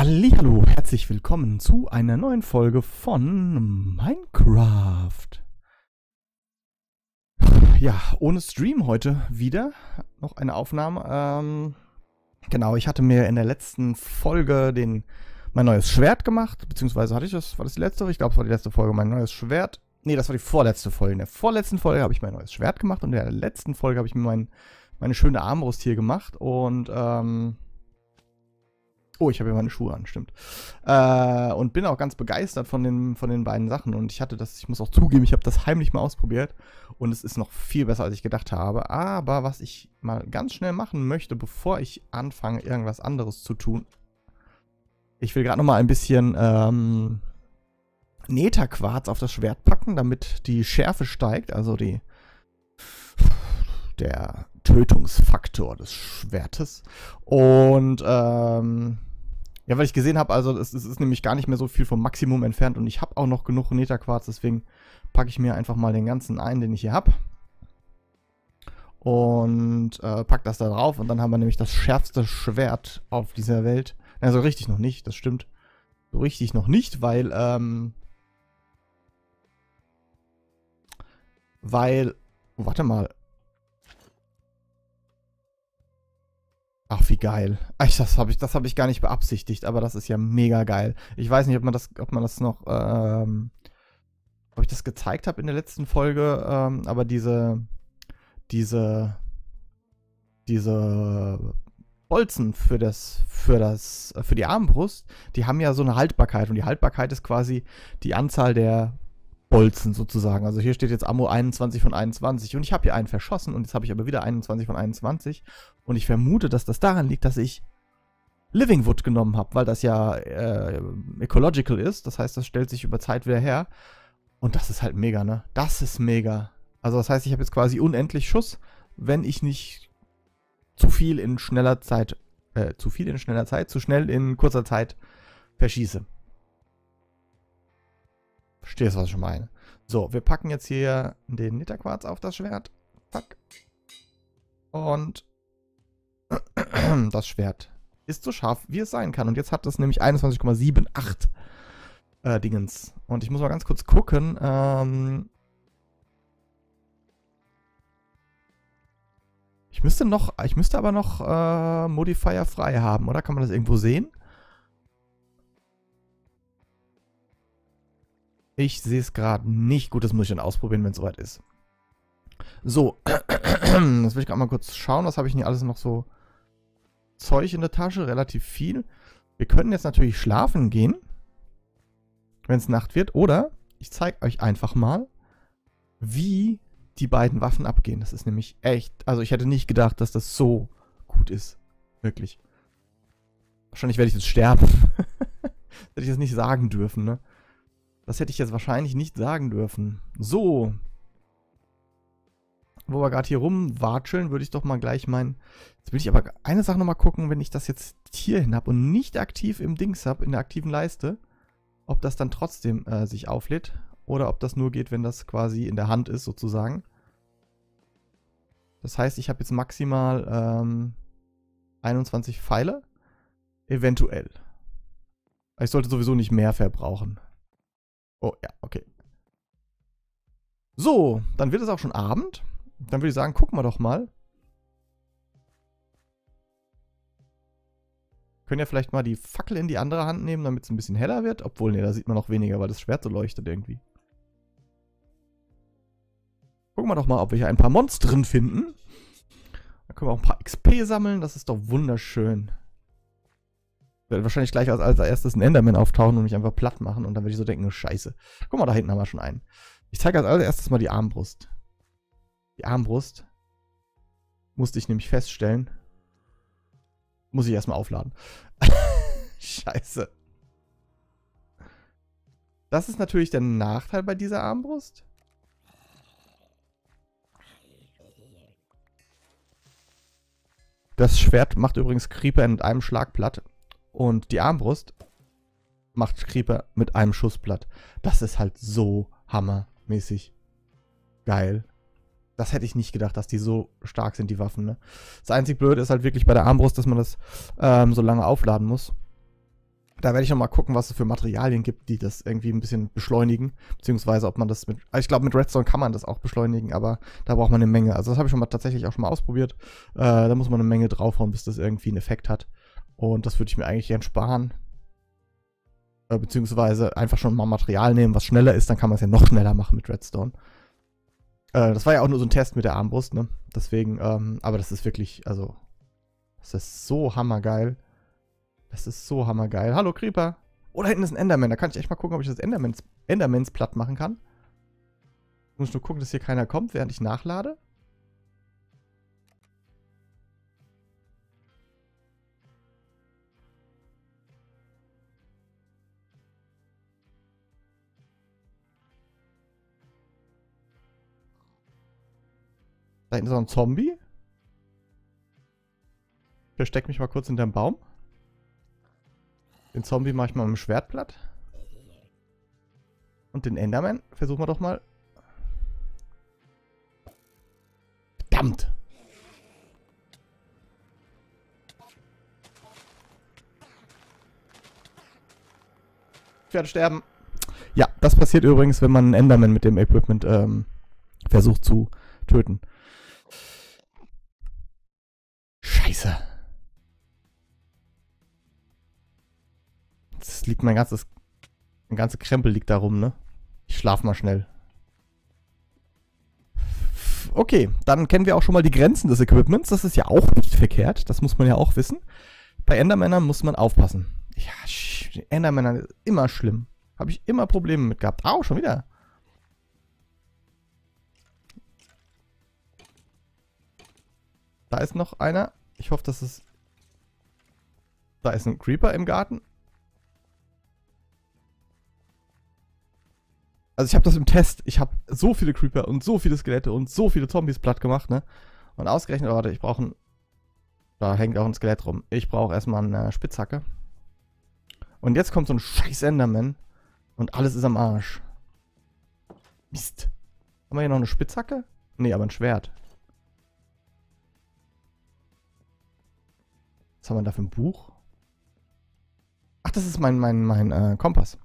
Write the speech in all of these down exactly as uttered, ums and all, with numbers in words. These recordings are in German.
Hallihallo, herzlich willkommen zu einer neuen Folge von Minecraft. Ja, ohne Stream heute wieder. Noch eine Aufnahme. Ähm, genau, ich hatte mir in der letzten Folge den, mein neues Schwert gemacht. Beziehungsweise hatte ich das, war das die letzte? Ich glaube, es war die letzte Folge, mein neues Schwert. Nee, das war die vorletzte Folge. In der vorletzten Folge habe ich mein neues Schwert gemacht und in der letzten Folge habe ich mir mein, meine schöne Armbrust hier gemacht. Und, ähm... Oh, ich habe ja meine Schuhe an, stimmt. Äh, und bin auch ganz begeistert von den, von den beiden Sachen. Und ich hatte das, ich muss auch zugeben, ich habe das heimlich mal ausprobiert. Und es ist noch viel besser, als ich gedacht habe. Aber was ich mal ganz schnell machen möchte, bevor ich anfange, irgendwas anderes zu tun. Ich will gerade noch mal ein bisschen ähm, Netherquarz auf das Schwert packen, damit die Schärfe steigt. Also die, der Tötungsfaktor des Schwertes. Und, ähm... ja, weil ich gesehen habe, also es, es ist nämlich gar nicht mehr so viel vom Maximum entfernt und ich habe auch noch genug Netherquarz, deswegen packe ich mir einfach mal den ganzen ein, den ich hier habe. Und äh, pack das da drauf und dann haben wir nämlich das schärfste Schwert auf dieser Welt. Na, so richtig noch nicht, das stimmt. So richtig noch nicht, weil, ähm... Weil... Oh, warte mal. Ach, wie geil. Ach, das habe ich, das hab ich gar nicht beabsichtigt, aber das ist ja mega geil. Ich weiß nicht, ob man das, ob man das noch, ähm, ob ich das gezeigt habe in der letzten Folge, ähm, aber diese, diese, diese Bolzen für das, für das, für die Armbrust, die haben ja so eine Haltbarkeit und die Haltbarkeit ist quasi die Anzahl der Bolzen sozusagen. Also hier steht jetzt Ammo einundzwanzig von einundzwanzig und ich habe hier einen verschossen und jetzt habe ich aber wieder einundzwanzig von einundzwanzig und ich vermute, dass das daran liegt, dass ich Living Wood genommen habe, weil das ja äh, ecological ist, das heißt, das stellt sich über Zeit wieder her und das ist halt mega, ne? Das ist mega. Also das heißt, ich habe jetzt quasi unendlich Schuss, wenn ich nicht zu viel in schneller Zeit, äh, zu viel in schneller Zeit, zu schnell in kurzer Zeit verschieße. Verstehst du, was ich meine? So, wir packen jetzt hier den Netherquarz auf das Schwert. Zack. Und das Schwert ist so scharf, wie es sein kann. Und jetzt hat es nämlich einundzwanzig Komma achtundsiebzig äh, Dingens. Und ich muss mal ganz kurz gucken. Ähm ich müsste noch, ich müsste aber noch äh, Modifier frei haben, oder? Kann man das irgendwo sehen? Ich sehe es gerade nicht. Gut, das muss ich dann ausprobieren, wenn es soweit ist. So, jetzt will ich gerade mal kurz schauen, was habe ich denn hier alles noch so Zeug in der Tasche, relativ viel. Wir können jetzt natürlich schlafen gehen, wenn es Nacht wird, oder ich zeige euch einfach mal, wie die beiden Waffen abgehen. Das ist nämlich echt, also ich hätte nicht gedacht, dass das so gut ist. Wirklich. Wahrscheinlich werde ich jetzt sterben. Hätte ich das nicht sagen dürfen, ne? Das hätte ich jetzt wahrscheinlich nicht sagen dürfen. So. Wo wir gerade hier rumwatscheln, würde ich doch mal gleich meinen... Jetzt will ich aber eine Sache nochmal gucken, wenn ich das jetzt hier hin habe und nicht aktiv im Dings habe, in der aktiven Leiste, ob das dann trotzdem äh, sich auflädt oder ob das nur geht, wenn das quasi in der Hand ist, sozusagen. Das heißt, ich habe jetzt maximal ähm, einundzwanzig Pfeile. Eventuell. Ich sollte sowieso nicht mehr verbrauchen. Oh, ja, okay. So, dann wird es auch schon Abend. Dann würde ich sagen, gucken wir doch mal. Können ja vielleicht mal die Fackel in die andere Hand nehmen, damit es ein bisschen heller wird. Obwohl, ne, da sieht man noch weniger, weil das Schwert so leuchtet irgendwie. Gucken wir doch mal, ob wir hier ein paar Monstren finden. Dann können wir auch ein paar X P sammeln. Das ist doch wunderschön. Wird wahrscheinlich gleich als, als erstes ein Enderman auftauchen und mich einfach platt machen. Und dann werde ich so denken, oh, scheiße. Guck mal, da hinten haben wir schon einen. Ich zeige als allererstes mal die Armbrust. Die Armbrust musste ich nämlich feststellen. Muss ich erstmal aufladen. Scheiße. Das ist natürlich der Nachteil bei dieser Armbrust. Das Schwert macht übrigens Creeper mit einem Schlag platt. Und die Armbrust macht Creeper mit einem Schuss platt. Das ist halt so hammermäßig geil. Das hätte ich nicht gedacht, dass die so stark sind, die Waffen, ne? Das einzig Blöde ist halt wirklich bei der Armbrust, dass man das ähm, so lange aufladen muss. Da werde ich nochmal gucken, was es für Materialien gibt, die das irgendwie ein bisschen beschleunigen. Beziehungsweise ob man das mit. Also ich glaube, mit Redstone kann man das auch beschleunigen, aber da braucht man eine Menge. Also das habe ich schon mal tatsächlich auch schon mal ausprobiert. Äh, da muss man eine Menge draufhauen, bis das irgendwie einen Effekt hat. Und das würde ich mir eigentlich gern sparen. Äh, beziehungsweise einfach schon mal Material nehmen, was schneller ist, dann kann man es ja noch schneller machen mit Redstone. Äh, das war ja auch nur so ein Test mit der Armbrust, ne? Deswegen, ähm, aber das ist wirklich, also. Das ist so hammergeil. Das ist so hammergeil. Hallo, Creeper. Oh, da hinten ist ein Enderman. Da kann ich echt mal gucken, ob ich das Endermans, Endermans platt machen kann. Muss nur gucken, dass hier keiner kommt, während ich nachlade. Da hinten ist noch ein Zombie. Ich verstecke mich mal kurz hinterm Baum. Den Zombie mache ich mal mit dem Schwert platt. Und den Enderman versuchen wir doch mal. Verdammt! Ich werde sterben. Ja, das passiert übrigens, wenn man einen Enderman mit dem Equipment ähm, versucht zu töten. Scheiße. Das liegt mein ganzes... Mein ganzer Krempel liegt da rum, ne? Ich schlaf mal schnell. Okay, dann kennen wir auch schon mal die Grenzen des Equipments. Das ist ja auch nicht verkehrt. Das muss man ja auch wissen. Bei Endermännern muss man aufpassen. Ja, Endermänner ist immer schlimm. Habe ich immer Probleme mit gehabt. Au, schon wieder. Da ist noch einer. Ich hoffe, dass es... Da ist ein Creeper im Garten. Also ich habe das im Test. Ich habe so viele Creeper und so viele Skelette und so viele Zombies platt gemacht, ne? Und ausgerechnet, warte, ich brauche ein... Da hängt auch ein Skelett rum. Ich brauche erstmal eine Spitzhacke. Und jetzt kommt so ein scheiß Enderman. Und alles ist am Arsch. Mist. Haben wir hier noch eine Spitzhacke? Nee, aber ein Schwert. Was haben wir da für ein Buch? Ach, das ist mein, mein, mein äh, Kompass.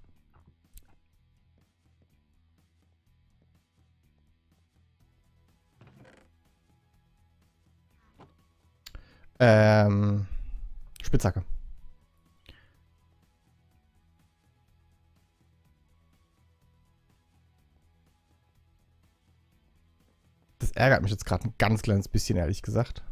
Ähm, Spitzhacke. Das ärgert mich jetzt gerade ein ganz kleines bisschen, ehrlich gesagt.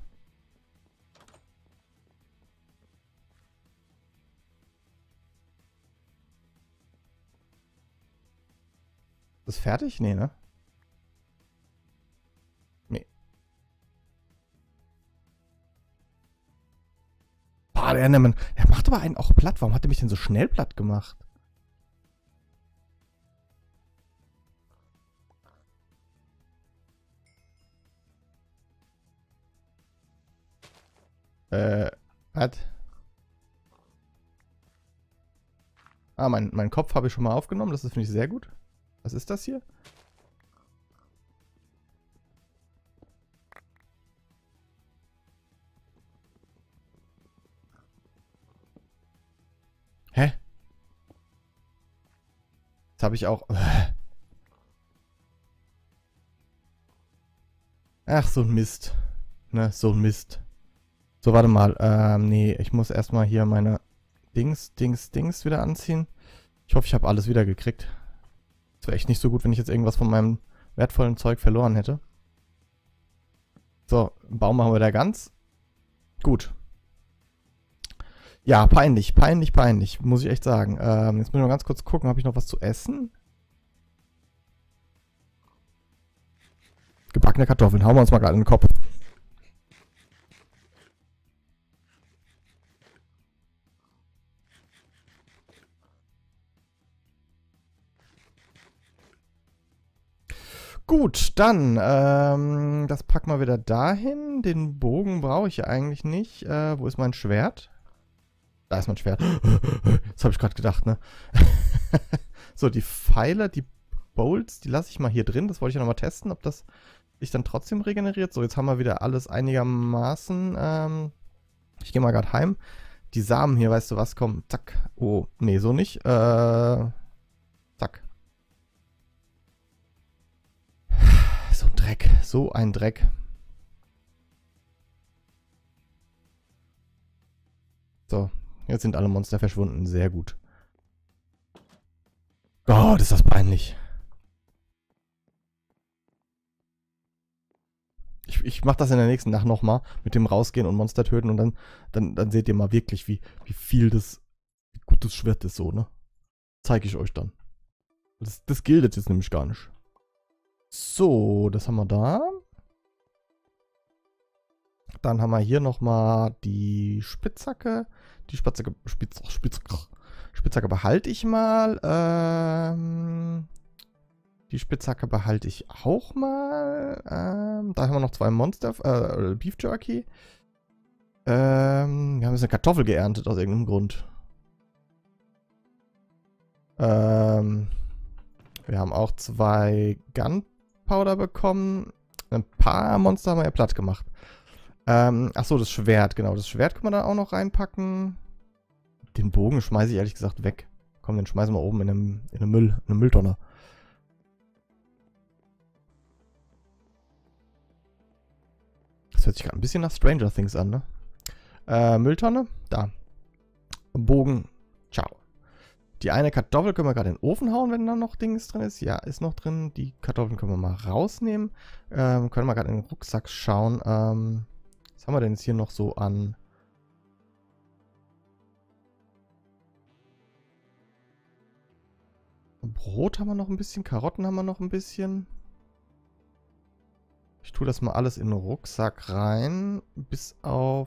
Ist fertig? Nee, ne? Nee. Boah, der Enderman. Der macht aber einen auch platt. Warum hat er mich denn so schnell platt gemacht? Äh, was? Ah, mein, mein Kopf habe ich schon mal aufgenommen. Das finde ich sehr gut. Was ist das hier? Hä? Das habe ich auch... Ach, so ein Mist. Ne, so ein Mist. So, warte mal. Ähm, nee, ich muss erstmal hier meine Dings, Dings, Dings wieder anziehen. Ich hoffe, ich habe alles wieder gekriegt. Das wäre echt nicht so gut, wenn ich jetzt irgendwas von meinem wertvollen Zeug verloren hätte. So, Baum machen wir da ganz. Gut. Ja, peinlich, peinlich, peinlich, muss ich echt sagen. Ähm, jetzt muss ich noch ganz kurz gucken, habe ich noch was zu essen? Gebackene Kartoffeln, hauen wir uns mal gerade in den Kopf. Gut, dann, ähm, das packen wir wieder dahin. Den Bogen brauche ich ja eigentlich nicht. Äh, wo ist mein Schwert? Da ist mein Schwert. Das habe ich gerade gedacht, ne? So, die Pfeile, die Bolts, die lasse ich mal hier drin. Das wollte ich ja nochmal testen, ob das sich dann trotzdem regeneriert. So, jetzt haben wir wieder alles einigermaßen. Ähm, ich gehe mal gerade heim. die Samen hier, weißt du was, komm, zack. Oh, nee, so nicht. Äh, zack. So ein Dreck, so ein Dreck. So, jetzt sind alle Monster verschwunden, sehr gut. Gott, ist das peinlich. Ich, ich mach das in der nächsten Nacht nochmal, mit dem rausgehen und Monster töten und dann, dann, dann seht ihr mal wirklich, wie, wie viel das, wie gut das Schwert ist so, ne? Zeige ich euch dann. Das, das gilt jetzt nämlich gar nicht. So, das haben wir da. Dann haben wir hier nochmal die Spitzhacke. Die Spitzhacke, Spitz, Spitz, Spitzhacke behalte ich mal. Ähm, die Spitzhacke behalte ich auch mal. Ähm, da haben wir noch zwei Monster, äh, Beef Jerky. Ähm, wir haben jetzt eine Kartoffel geerntet aus irgendeinem Grund. Ähm, wir haben auch zwei Gunpowder bekommen. Ein paar Monster haben wir ja platt gemacht. Ähm, achso, das Schwert, genau. Das Schwert können wir da auch noch reinpacken. Den Bogen schmeiße ich ehrlich gesagt weg. Komm, den schmeißen wir oben in einem, in einem Müll, in eine Mülltonne. Das hört sich gerade ein bisschen nach Stranger Things an, ne? Äh, Mülltonne, da. Bogen, ciao. Die eine Kartoffel können wir gerade in den Ofen hauen, wenn da noch Dings drin ist. Ja, ist noch drin. Die Kartoffeln können wir mal rausnehmen. Ähm, können wir gerade in den Rucksack schauen. Ähm, was haben wir denn jetzt hier noch so an... Brot haben wir noch ein bisschen, Karotten haben wir noch ein bisschen. Ich tue das mal alles in den Rucksack rein, bis auf...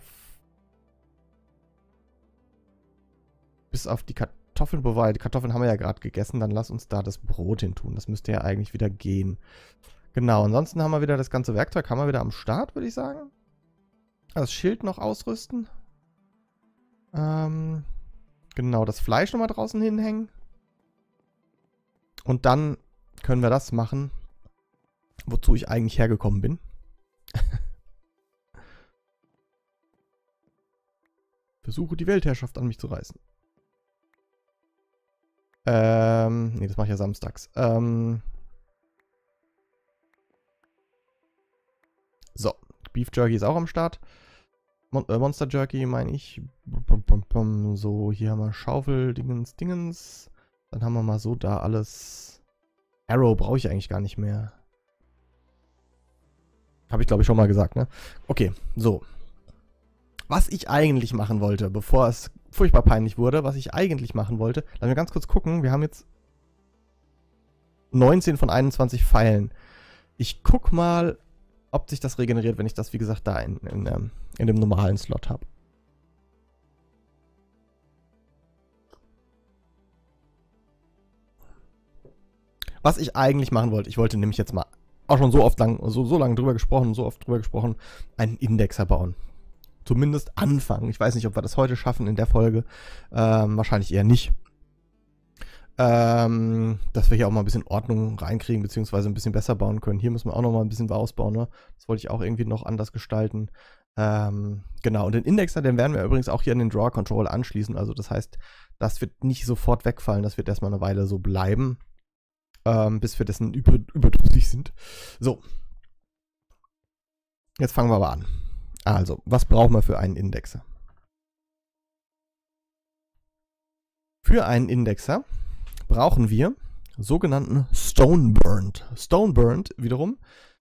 Bis auf die Kartoffeln, wobei die Kartoffeln haben wir ja gerade gegessen, dann lass uns da das Brot hin tun. Das müsste ja eigentlich wieder gehen. Genau, ansonsten haben wir wieder das ganze Werkzeug, haben wir wieder am Start, würde ich sagen. Das Schild noch ausrüsten. Ähm, genau, das Fleisch nochmal draußen hinhängen. Und dann können wir das machen, wozu ich eigentlich hergekommen bin. Versuche die Weltherrschaft an mich zu reißen. Ähm, nee, das mache ich ja samstags. Ähm, so, Beef Jerky ist auch am Start. Mon äh, Monster Jerky meine ich. So, hier haben wir Schaufel, Dingens, Dingens. Dann haben wir mal so da alles. Arrow brauche ich eigentlich gar nicht mehr. Habe ich glaube ich schon mal gesagt, ne? Okay, so. Was ich eigentlich machen wollte, bevor es furchtbar peinlich wurde, was ich eigentlich machen wollte, lass mir ganz kurz gucken, wir haben jetzt neunzehn von einundzwanzig Pfeilen. Ich guck mal, ob sich das regeneriert, wenn ich das, wie gesagt, da in, in, ähm, in dem normalen Slot habe. Was ich eigentlich machen wollte, ich wollte nämlich jetzt mal auch schon so oft lang, so, so lange drüber gesprochen, so oft drüber gesprochen, einen Indexer bauen. Zumindest anfangen. Ich weiß nicht, ob wir das heute schaffen in der Folge. Ähm, wahrscheinlich eher nicht. Ähm, dass wir hier auch mal ein bisschen Ordnung reinkriegen, beziehungsweise ein bisschen besser bauen können. Hier müssen wir auch noch mal ein bisschen ausbauen, ne? Das wollte ich auch irgendwie noch anders gestalten. Ähm, genau, und den Indexer, den werden wir übrigens auch hier in den Drawer Control anschließen. Also das heißt, das wird nicht sofort wegfallen. Das wird erstmal eine Weile so bleiben. Ähm, bis wir dessen über, überdrüssig sind. So. Jetzt fangen wir aber an. Also, was brauchen wir für einen Indexer? Für einen Indexer brauchen wir sogenannten Stoneburnt. Stoneburnt wiederum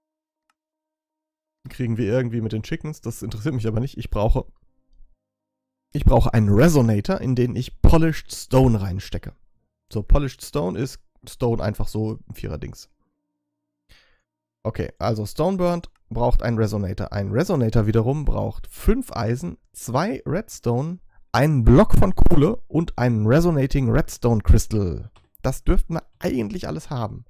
kriegen wir irgendwie mit den Chickens. Das interessiert mich aber nicht. Ich brauche, ich brauche einen Resonator, in den ich Polished Stone reinstecke. So, Polished Stone ist Stone einfach so ein Vierer-Dings. Okay, also Stoneburnt braucht einen Resonator. Ein Resonator wiederum braucht fünf Eisen, zwei Redstone, einen Block von Kohle und einen Resonating Redstone Crystal. Das dürften wir eigentlich alles haben.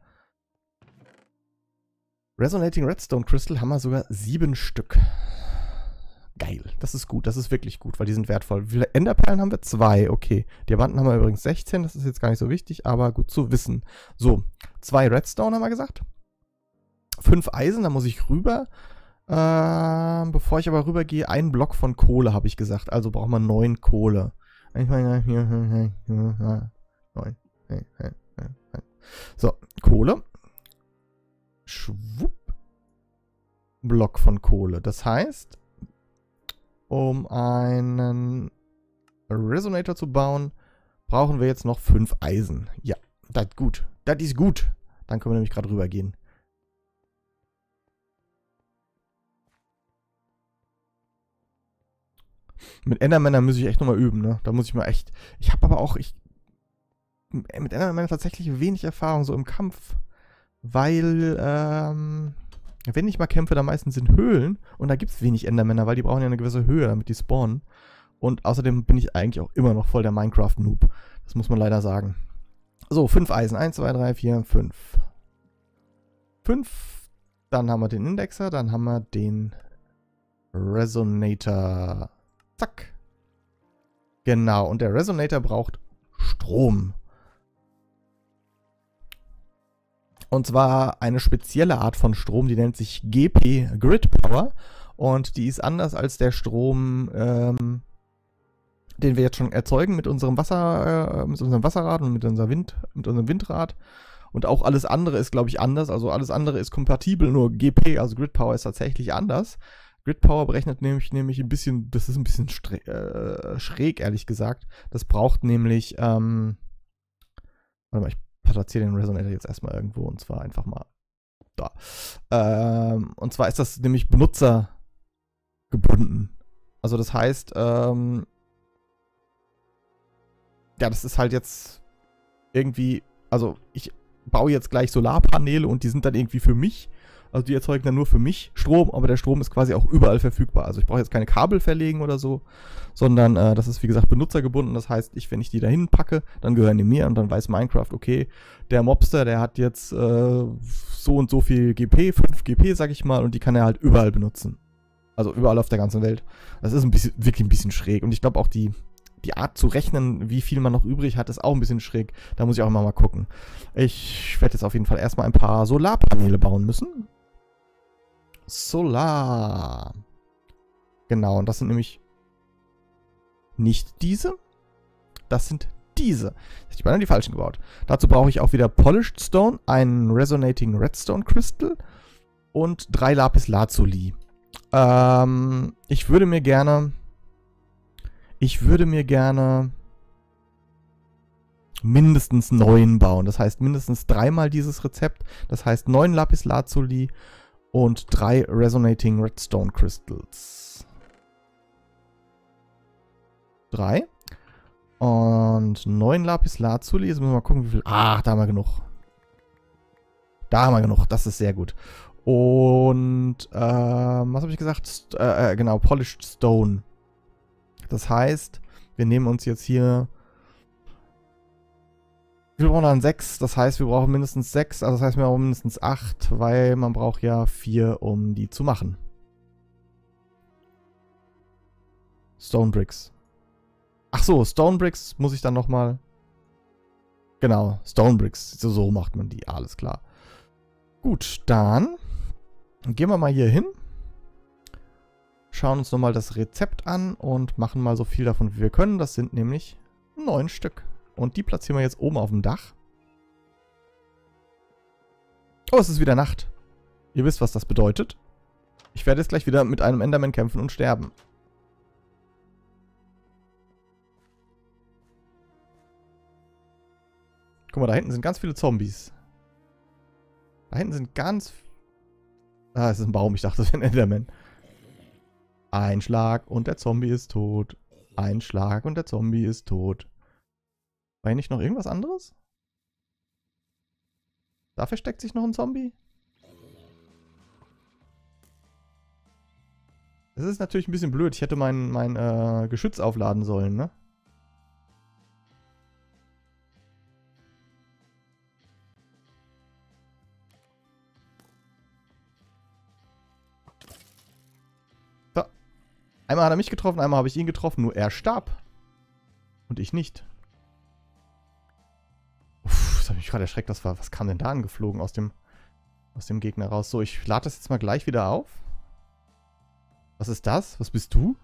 Resonating Redstone Crystal haben wir sogar sieben Stück. Geil, das ist gut, das ist wirklich gut, weil die sind wertvoll. Wie viele Enderperlen haben wir? Zwei, okay. Diamanten haben wir übrigens sechzehn, das ist jetzt gar nicht so wichtig, aber gut zu wissen. So, zwei Redstone haben wir gesagt. Fünf Eisen, da muss ich rüber. Ähm, bevor ich aber rübergehe, einen Block von Kohle, habe ich gesagt. Also braucht man neun Kohle. So, Kohle. Schwupp. Block von Kohle. Das heißt, um einen Resonator zu bauen, brauchen wir jetzt noch fünf Eisen. Ja, das ist gut. Das ist gut. Dann können wir nämlich gerade rübergehen. Mit Endermännern muss ich echt nochmal üben, ne? Da muss ich mal echt... Ich habe aber auch... Ich, mit Endermännern tatsächlich wenig Erfahrung so im Kampf. Weil, ähm... wenn ich mal kämpfe, dann meistens in Höhlen. Und da gibt es wenig Endermänner, weil die brauchen ja eine gewisse Höhe, damit die spawnen. Und außerdem bin ich eigentlich auch immer noch voll der Minecraft-Noob. Das muss man leider sagen. So, fünf Eisen. eins, zwei, drei, vier, fünf. fünf. Dann haben wir den Indexer. Dann haben wir den Resonator. Zack. Genau. Und der Resonator braucht Strom. Und zwar eine spezielle Art von Strom, die nennt sich G P, Grid Power. Und die ist anders als der Strom, ähm, den wir jetzt schon erzeugen mit unserem Wasser, äh, mit unserem Wasserrad und mit, unser Wind, mit unserem Windrad. Und auch alles andere ist, glaube ich, anders. Also alles andere ist kompatibel, nur G P, also Grid Power, ist tatsächlich anders. Grid Power berechnet nämlich, nämlich ein bisschen, das ist ein bisschen schräg, äh, schräg, ehrlich gesagt. Das braucht nämlich, ähm, warte mal, ich platziere den Resonator jetzt erstmal irgendwo und zwar einfach mal da. Ähm, und zwar ist das nämlich benutzergebunden. Also das heißt, ähm, ja, das ist halt jetzt irgendwie, also ich baue jetzt gleich Solarpaneele und die sind dann irgendwie für mich. Also die erzeugen dann nur für mich Strom, aber der Strom ist quasi auch überall verfügbar. Also ich brauche jetzt keine Kabel verlegen oder so, sondern äh, das ist wie gesagt benutzergebunden. Das heißt, ich, wenn ich die da hinpacke, dann gehören die mir und dann weiß Minecraft, okay, der Mobster, der hat jetzt äh, so und so viel G P, fünf G P, sag ich mal, und die kann er halt überall benutzen. Also überall auf der ganzen Welt. Das ist ein bisschen, wirklich ein bisschen schräg. Und ich glaube auch die, die Art zu rechnen, wie viel man noch übrig hat, ist auch ein bisschen schräg. Da muss ich auch immer mal gucken. Ich werde jetzt auf jeden Fall erstmal ein paar Solarpaneele bauen müssen. Solar. Genau, und das sind nämlich nicht diese. Das sind diese. Ich habe die falschen gebaut. Dazu brauche ich auch wieder Polished Stone, einen Resonating Redstone Crystal und drei Lapis Lazuli. Ähm, ich würde mir gerne... Ich würde mir gerne mindestens neun bauen. Das heißt mindestens dreimal dieses Rezept. Das heißt neun Lapis Lazuli und drei Resonating Redstone Crystals. Drei. Und neun Lapis Lazuli. Jetzt müssen wir mal gucken, wie viel... Ah, da haben wir genug. Da haben wir genug. Das ist sehr gut. Und, ähm, was habe ich gesagt? St äh, genau, Polished Stone. Das heißt, wir nehmen uns jetzt hier... Wir brauchen dann sechs, das heißt, wir brauchen mindestens sechs, also das heißt, wir brauchen mindestens acht, weil man braucht ja vier, um die zu machen. Stone Bricks. Ach so, Stone Bricks muss ich dann nochmal... Genau, Stone Bricks. So, so macht man die, alles klar. Gut, dann gehen wir mal hier hin. Schauen uns nochmal das Rezept an und machen mal so viel davon, wie wir können. Das sind nämlich neun Stück. Und die platzieren wir jetzt oben auf dem Dach. Oh, es ist wieder Nacht. Ihr wisst, was das bedeutet. Ich werde jetzt gleich wieder mit einem Enderman kämpfen und sterben. Guck mal, da hinten sind ganz viele Zombies. Da hinten sind ganz... Ah, es ist ein Baum. Ich dachte, das wäre ein Enderman. Ein Schlag und der Zombie ist tot. Ein Schlag und der Zombie ist tot. War hier nicht noch irgendwas anderes? Da versteckt sich noch ein Zombie? Das ist natürlich ein bisschen blöd. Ich hätte mein, mein äh, Geschütz aufladen sollen, ne? So. Einmal hat er mich getroffen, einmal habe ich ihn getroffen. Nur er starb. Und ich nicht. Uff, das hat mich gerade erschreckt. Das war, was kam denn da angeflogen aus dem, aus dem Gegner raus? So, ich lade das jetzt mal gleich wieder auf. Was ist das? Was bist du?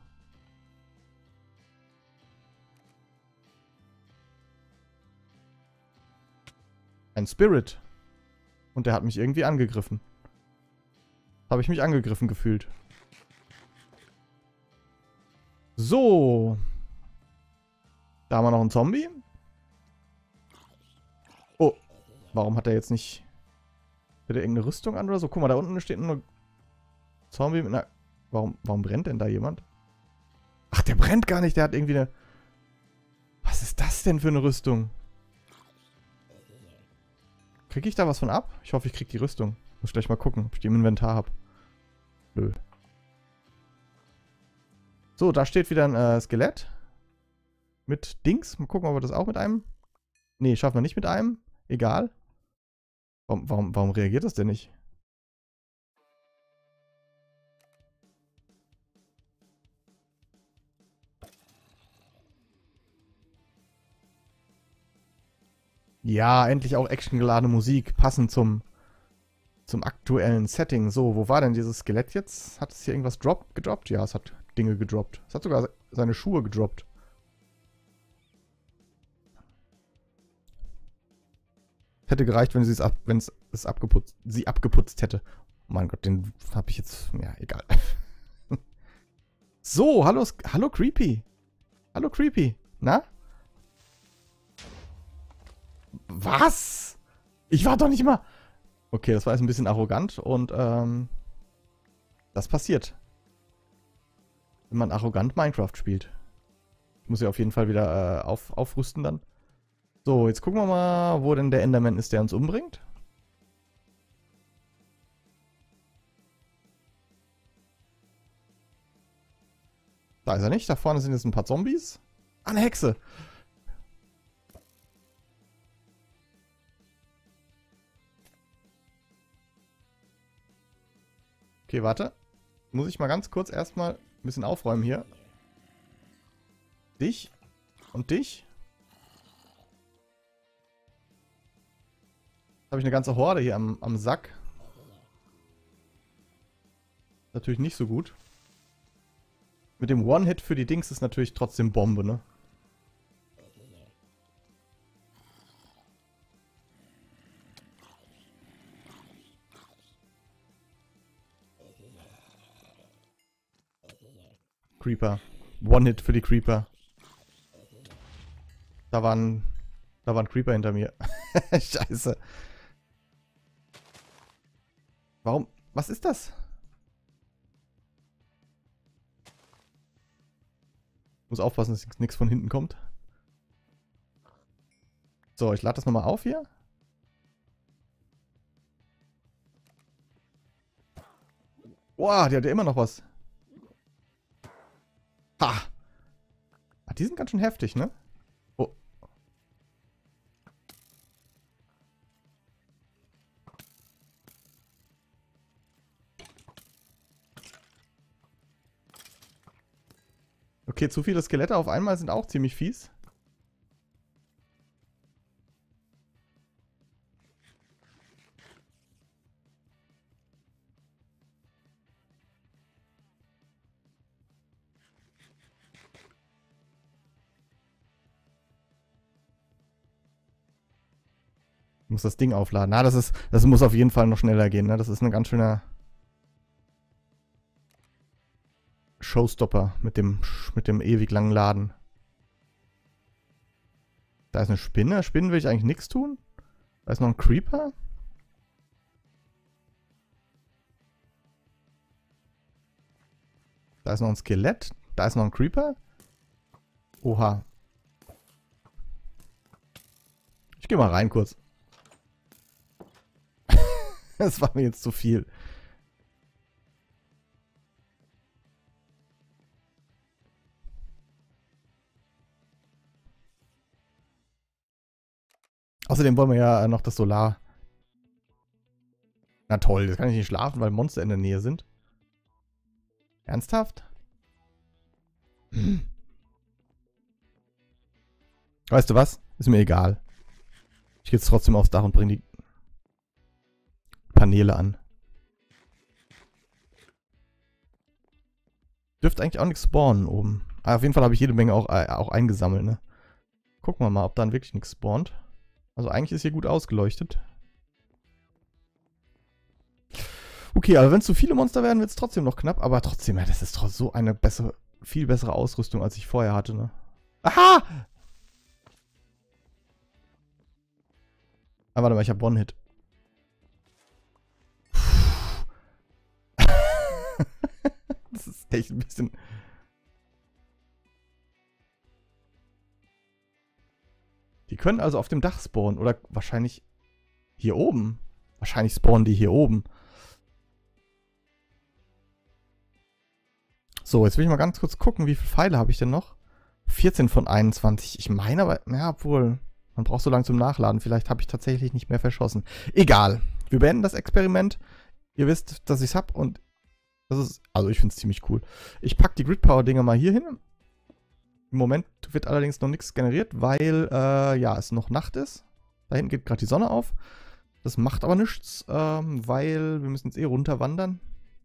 Ein Spirit. Und der hat mich irgendwie angegriffen. Habe ich mich angegriffen gefühlt. So. Da haben wir noch einen Zombie. Oh. Warum hat er jetzt nicht... Hat er irgendeine Rüstung an oder so? Guck mal, da unten steht nur... Zombie mit einer... Warum, warum brennt denn da jemand? Ach, der brennt gar nicht. Der hat irgendwie eine... Was ist das denn für eine Rüstung? Kriege ich da was von ab? Ich hoffe, ich kriege die Rüstung. Muss gleich mal gucken, ob ich die im Inventar habe. Nö. So, da steht wieder ein äh, Skelett. Mit Dings. Mal gucken, ob wir das auch mit einem... Nee, schaffen wir nicht mit einem. Egal. Warum, warum, warum reagiert das denn nicht? Ja, endlich auch actiongeladene Musik. Passend zum, zum aktuellen Setting. So, wo war denn dieses Skelett jetzt? Hat es hier irgendwas drop, gedroppt? Ja, es hat Dinge gedroppt. Es hat sogar seine Schuhe gedroppt. Hätte gereicht, wenn sie es ab, wenn es, es abgeputzt, sie abgeputzt hätte. Oh mein Gott, den habe ich jetzt. Ja, egal. So, hallo, hallo Creepy. Hallo Creepy. Na? Was? Ich war doch nicht mal. Okay, das war jetzt ein bisschen arrogant und ähm, das passiert, wenn man arrogant Minecraft spielt. Ich muss ja auf jeden Fall wieder äh, auf, aufrüsten dann. So, jetzt gucken wir mal, wo denn der Enderman ist, der uns umbringt. Da ist er nicht. Da vorne sind jetzt ein paar Zombies. Ah, eine Hexe. Okay, warte. Muss ich mal ganz kurz erstmal ein bisschen aufräumen hier. Dich. Und dich. Habe ich eine ganze Horde hier am, am Sack. Natürlich nicht so gut. Mit dem One-Hit für die Dings ist natürlich trotzdem Bombe, ne? Creeper. One-Hit für die Creeper. Da war ein, da war ein Creeper hinter mir. Scheiße. Warum? Was ist das? Muss aufpassen, dass nichts von hinten kommt. So, ich lade das nochmal auf hier. Boah, die hat ja immer noch was. Ha! Ah, die sind ganz schön heftig, ne? Oh. Okay, zu viele Skelette auf einmal sind auch ziemlich fies. Ich muss das Ding aufladen. Na, das ist, das muss auf jeden Fall noch schneller gehen, ne? Das ist ein ganz schöner Showstopper mit dem, mit dem ewig langen Laden. Da ist eine Spinne. Spinnen will ich eigentlich nichts tun. Da ist noch ein Creeper. Da ist noch ein Skelett. Da ist noch ein Creeper. Oha. Ich gehe mal rein kurz. Das war mir jetzt zu viel. Außerdem wollen wir ja noch das Solar. Na toll, jetzt kann ich nicht schlafen, weil Monster in der Nähe sind. Ernsthaft? Hm. Weißt du was? Ist mir egal. Ich gehe jetzt trotzdem aufs Dach und bringe die Paneele an. Dürfte eigentlich auch nichts spawnen oben. Aber auf jeden Fall habe ich jede Menge auch, äh, auch eingesammelt, ne? Gucken wir mal, ob dann wirklich nichts spawnt. Also eigentlich ist hier gut ausgeleuchtet. Okay, aber wenn es zu viele Monster werden, wird es trotzdem noch knapp. Aber trotzdem, ja, das ist doch so eine bessere, viel bessere Ausrüstung, als ich vorher hatte, ne? Aha! Ah, warte mal, ich habe One-Hit. Das ist echt ein bisschen... Die können also auf dem Dach spawnen. Oder wahrscheinlich hier oben. Wahrscheinlich spawnen die hier oben. So, jetzt will ich mal ganz kurz gucken, wie viele Pfeile habe ich denn noch? vierzehn von einundzwanzig. Ich meine aber, ja, obwohl, man braucht so lange zum Nachladen. Vielleicht habe ich tatsächlich nicht mehr verschossen. Egal. Wir beenden das Experiment. Ihr wisst, dass ich es habe und das ist, also ich finde es ziemlich cool. Ich packe die Grid-Power-Dinger mal hier hin. Im Moment wird allerdings noch nichts generiert, weil, äh, ja, es noch Nacht ist. Da hinten geht gerade die Sonne auf. Das macht aber nichts, ähm, weil wir müssen jetzt eh runterwandern.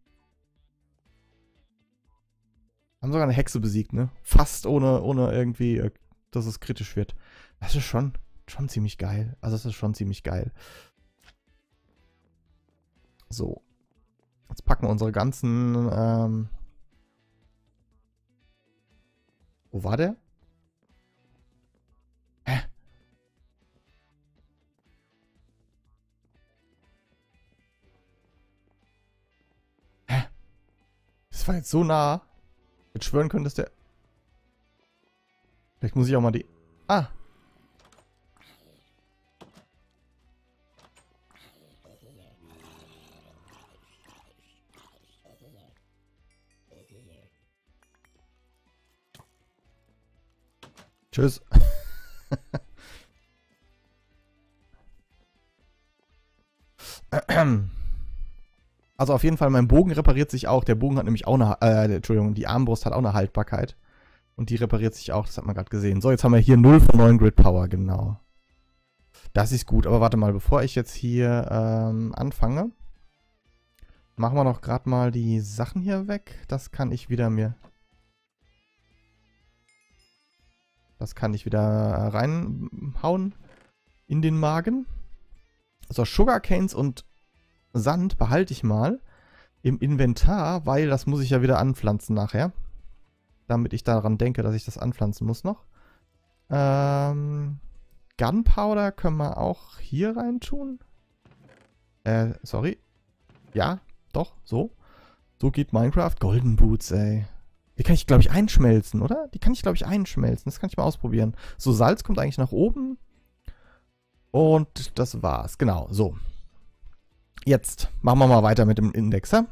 Haben sogar eine Hexe besiegt, ne? Fast ohne, ohne irgendwie, dass es kritisch wird. Das ist schon, schon ziemlich geil. Also das ist schon ziemlich geil. So. Jetzt packen wir unsere ganzen, ähm... Wo war der? Hä? Hä? Das war jetzt so nah. Jetzt schwören können, dass der... Vielleicht muss ich auch mal die... Ah! Tschüss. Also auf jeden Fall, mein Bogen repariert sich auch. Der Bogen hat nämlich auch eine, äh, Entschuldigung, die Armbrust hat auch eine Haltbarkeit. Und die repariert sich auch, das hat man gerade gesehen. So, jetzt haben wir hier null von neun Grid Power, genau. Das ist gut, aber warte mal, bevor ich jetzt hier ähm, anfange, machen wir noch gerade mal die Sachen hier weg. Das kann ich wieder mir... Das kann ich wieder reinhauen in den Magen. So, Sugarcanes und Sand behalte ich mal im Inventar, weil das muss ich ja wieder anpflanzen nachher. Damit ich daran denke, dass ich das anpflanzen muss noch. Ähm, Gunpowder können wir auch hier rein tun. Äh, sorry. Ja, doch, so. So geht Minecraft. Golden Boots, ey. Die kann ich, glaube ich, einschmelzen, oder? Die kann ich, glaube ich, einschmelzen. Das kann ich mal ausprobieren. So, Salz kommt eigentlich nach oben. Und das war's. Genau, so. Jetzt machen wir mal weiter mit dem Indexer.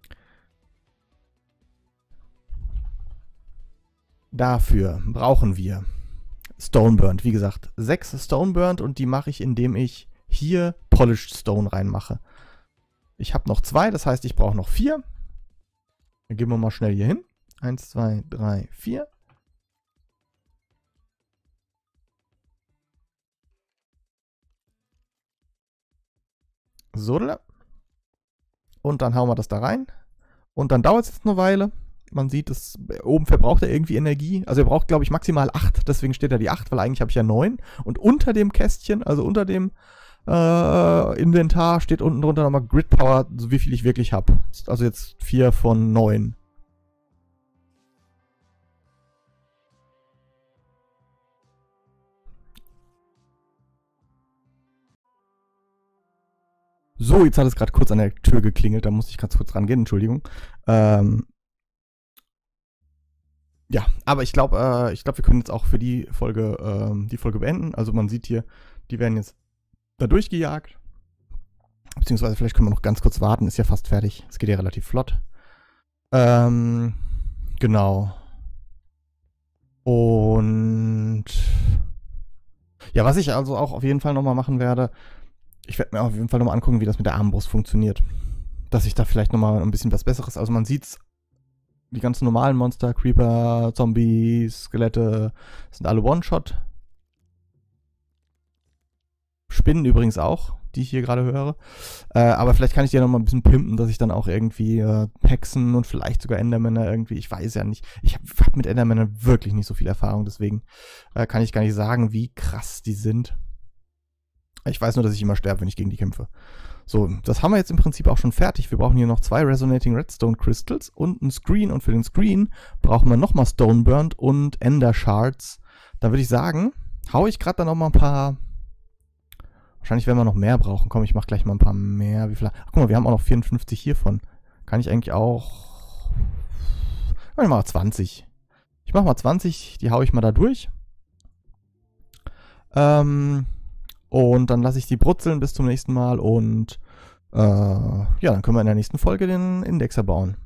Dafür brauchen wir Stoneburnt. Wie gesagt, sechs Stoneburnt und die mache ich, indem ich hier Polished Stone reinmache. Ich habe noch zwei, das heißt, ich brauche noch vier. Dann gehen wir mal schnell hier hin. Eins, zwei, drei, vier. So. Und dann hauen wir das da rein. Und dann dauert es jetzt eine Weile. Man sieht, es oben verbraucht er irgendwie Energie. Also er braucht, glaube ich, maximal acht. Deswegen steht da die acht, weil eigentlich habe ich ja neun. Und unter dem Kästchen, also unter dem äh, Inventar, steht unten drunter nochmal Grid Power, so wie viel ich wirklich habe. Also jetzt vier von neun. So, jetzt hat es gerade kurz an der Tür geklingelt, da musste ich ganz kurz rangehen, Entschuldigung. Ähm ja, aber ich glaube, äh, ich glaube, wir können jetzt auch für die Folge, ähm, die Folge beenden. Also man sieht hier, die werden jetzt da durchgejagt. Beziehungsweise vielleicht können wir noch ganz kurz warten, ist ja fast fertig. Es geht ja relativ flott. Ähm, genau. Und ja, was ich also auch auf jeden Fall nochmal machen werde, ich werde mir auf jeden Fall nochmal angucken, wie das mit der Armbrust funktioniert. Dass ich da vielleicht nochmal ein bisschen was Besseres, also man sieht's, die ganzen normalen Monster, Creeper, Zombies, Skelette, sind alle One-Shot. Spinnen übrigens auch. die ich hier gerade höre. Äh, aber vielleicht kann ich die ja noch mal ein bisschen pimpen, dass ich dann auch irgendwie äh, Hexen und vielleicht sogar Endermänner irgendwie, ich weiß ja nicht. Ich habe hab mit Endermännern wirklich nicht so viel Erfahrung, deswegen äh, kann ich gar nicht sagen, wie krass die sind. Ich weiß nur, dass ich immer sterbe, wenn ich gegen die kämpfe. So, das haben wir jetzt im Prinzip auch schon fertig. Wir brauchen hier noch zwei Resonating Redstone Crystals und einen Screen. Und für den Screen brauchen wir nochmal Stoneburnt und Ender Shards. Da würde ich sagen, hau ich gerade dann noch mal ein paar... Wahrscheinlich werden wir noch mehr brauchen. Komm, ich mach gleich mal ein paar mehr. Wie viel? Ach, guck mal, wir haben auch noch vierundfünfzig hiervon. Kann ich eigentlich auch... Ich mach mal zwanzig. Ich mach mal zwanzig, die hau ich mal da durch. Ähm... Und dann lasse ich die brutzeln bis zum nächsten Mal und äh, ja, dann können wir in der nächsten Folge den Indexer bauen.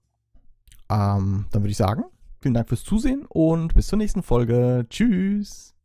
Ähm, dann würde ich sagen, vielen Dank fürs Zusehen und bis zur nächsten Folge. Tschüss!